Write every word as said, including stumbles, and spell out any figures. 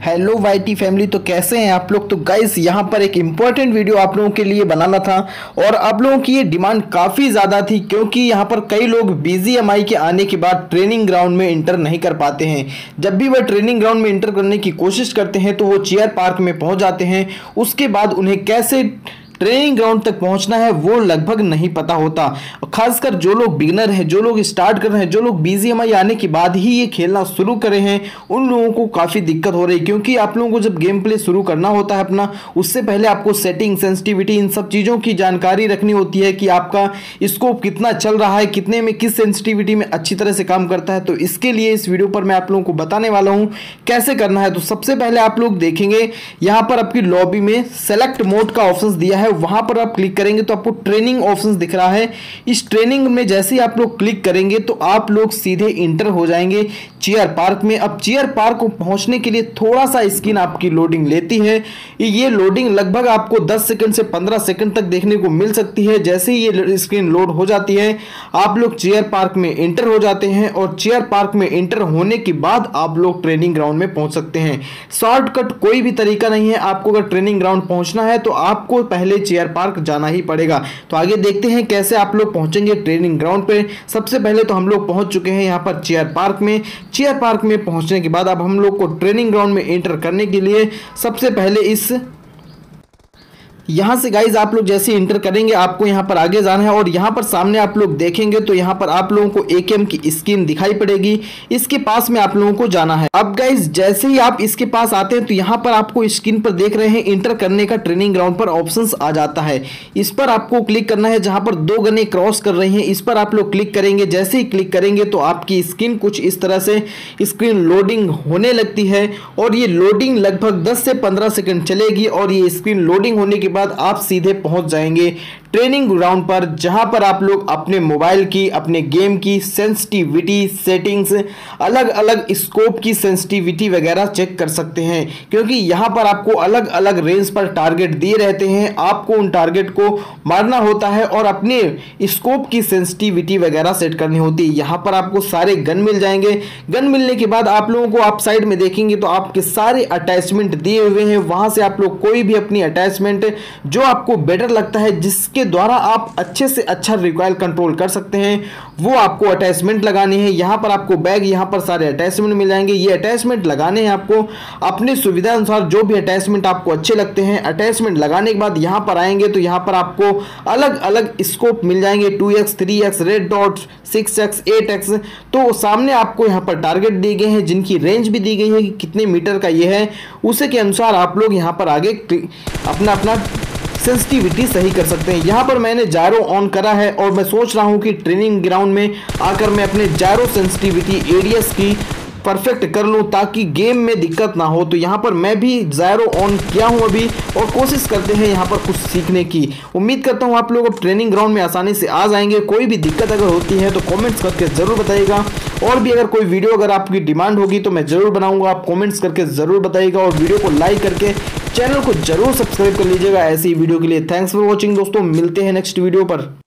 Hello YT family, तो कैसे हैं आप लोग। तो गाइस यहाँ पर एक इम्पोर्टेंट वीडियो आप लोगों के लिए बनाना था और आप लोगों की ये डिमांड काफ़ी ज़्यादा थी, क्योंकि यहाँ पर कई लोग बीजीएमआई के आने के बाद ट्रेनिंग ग्राउंड में इंटर नहीं कर पाते हैं। जब भी वह ट्रेनिंग ग्राउंड में इंटर करने की कोशिश करते हैं तो वो चेयर पार्क में पहुँच जाते हैं। उसके बाद उन्हें कैसे ट्रेनिंग ग्राउंड तक पहुंचना है वो लगभग नहीं पता होता। खासकर जो लोग बिगनर हैं, जो लोग स्टार्ट कर रहे हैं, जो लोग बीजीएमआई आने के बाद ही ये खेलना शुरू करे हैं, उन लोगों को काफ़ी दिक्कत हो रही है। क्योंकि आप लोगों को जब गेम प्ले शुरू करना होता है अपना, उससे पहले आपको सेटिंग, सेंसिटिविटी, इन सब चीज़ों की जानकारी रखनी होती है कि आपका स्कोप कितना चल रहा है, कितने में, किस सेंसिटिविटी में अच्छी तरह से काम करता है। तो इसके लिए इस वीडियो पर मैं आप लोगों को बताने वाला हूँ कैसे करना है। तो सबसे पहले आप लोग देखेंगे यहाँ पर आपकी लॉबी में सेलेक्ट मोड का ऑप्शन दिया है, वहां पर आप क्लिक करेंगे तो आपको ट्रेनिंग ऑप्शंस दिख रहा है। इस ट्रेनिंग में जैसे ही आप लोग क्लिक करेंगे तो आप लोग सीधे इंटर हो जाएंगे चेयर पार्क में। अब चेयर पार्क को पहुंचने के लिए थोड़ा सा स्क्रीन आपकी लोडिंग लेती है। ये लोडिंग लगभग आपको दस सेकंड से पंद्रह सेकंड तक देखने को मिल सकती है। जैसे ही ये स्क्रीन लोड हो जाती है आप लोग चेयर पार्क में इंटर हो जाते हैं और चेयर पार्क में इंटर होने के बाद आप लोग ट्रेनिंग ग्राउंड में पहुंच सकते हैं। शॉर्टकट कोई भी तरीका नहीं है। आपको अगर ट्रेनिंग ग्राउंड पहुंचना है तो आपको पहले चेयर पार्क जाना ही पड़ेगा। तो आगे देखते हैं कैसे आप लोग पहुंचेंगे ट्रेनिंग ग्राउंड पे। सबसे पहले तो हम लोग पहुंच चुके हैं यहां पर चेयर पार्क में। चेयर पार्क में पहुंचने के बाद अब हम लोग को ट्रेनिंग ग्राउंड में एंटर करने के लिए सबसे पहले इस यहाँ से गाइज आप लोग जैसे इंटर करेंगे आपको यहाँ पर आगे जाना है और यहाँ पर सामने आप लोग देखेंगे तो यहाँ पर आप लोगों को एकेएम की स्क्रीन दिखाई पड़ेगी। इसके पास में आप लोगों को जाना है। अब गाइज जैसे ही आप इसके पास आते हैं तो यहाँ पर आपको स्क्रीन पर देख रहे हैं इंटर करने का ट्रेनिंग ग्राउंड पर ऑप्शंस आ जाता है। इस पर आपको क्लिक करना है। जहाँ पर दो गने क्रॉस कर रही हैं इस पर आप लोग क्लिक करेंगे। जैसे ही क्लिक करेंगे तो आपकी स्क्रीन कुछ इस तरह से स्क्रीन लोडिंग होने लगती है और ये लोडिंग लगभग दस से पंद्रह सेकंड चलेगी और ये स्क्रीन लोडिंग होने के बाद आप सीधे पहुंच जाएंगे ट्रेनिंग ग्राउंड पर, जहां पर आप लोग अपने मोबाइल की, अपने गेम की सेंसिटिविटी, सेटिंग्स, अलग अलग स्कोप की सेंसिटिविटी वगैरह चेक कर सकते हैं। क्योंकि यहां पर आपको अलग अलग रेंज पर टारगेट दिए रहते हैं, आपको उन टारगेट को मारना होता है और अपने स्कोप की सेंसिटिविटी वगैरह सेट करनी होती है। यहां पर आपको सारे गन मिल जाएंगे। गन मिलने के बाद आप लोगों को आप साइड में देखेंगे तो आपके सारे अटैचमेंट दिए हुए हैं। वहां से आप लोग कोई भी अपनी अटैचमेंट जो आपको बेटर लगता है, जिसके द्वारा आप अच्छे से अच्छा रिकॉइल कंट्रोल कर सकते हैं, वो आपको अटैचमेंट लगाने हैं। यहां पर आपको बैग, यहां पर सारे अटैचमेंट मिल जाएंगे। ये अटैचमेंट लगाने हैं आपको अपने सुविधा अनुसार, जो भी अटैचमेंट आपको अच्छे लगते हैं। अटैचमेंट लगाने के बाद यहां पर आएंगे तो यहां पर आपको अलग अलग स्कोप मिल जाएंगे, two X, three X, red dot, six X, eight X. तो सामने आपको यहां पर टारगेट दिए गए हैं जिनकी रेंज भी दी गई है कि कितने मीटर का ये है। उसी के अनुसार आप लोग यहां पर आगे अपना अपना सेंसिटिविटी सही कर सकते हैं। यहाँ पर मैंने जायरो ऑन करा है और मैं सोच रहा हूँ कि ट्रेनिंग ग्राउंड में आकर मैं अपने जायरो सेंसिटिविटी एरियाज की परफेक्ट कर लूँ ताकि गेम में दिक्कत ना हो। तो यहाँ पर मैं भी जायरो ऑन किया हूँ अभी और कोशिश करते हैं यहाँ पर कुछ सीखने की। उम्मीद करता हूँ आप लोग अब ट्रेनिंग ग्राउंड में आसानी से आ जाएंगे। कोई भी दिक्कत अगर होती है तो कमेंट्स करके ज़रूर बताइएगा। और भी अगर कोई वीडियो अगर आपकी डिमांड होगी तो मैं ज़रूर बनाऊँगा, आप कॉमेंट्स करके ज़रूर बताइएगा और वीडियो को लाइक करके चैनल को जरूर सब्सक्राइब कर लीजिएगा ऐसी वीडियो के लिए। थैंक्स फॉर वॉचिंग दोस्तों, मिलते हैं नेक्स्ट वीडियो पर।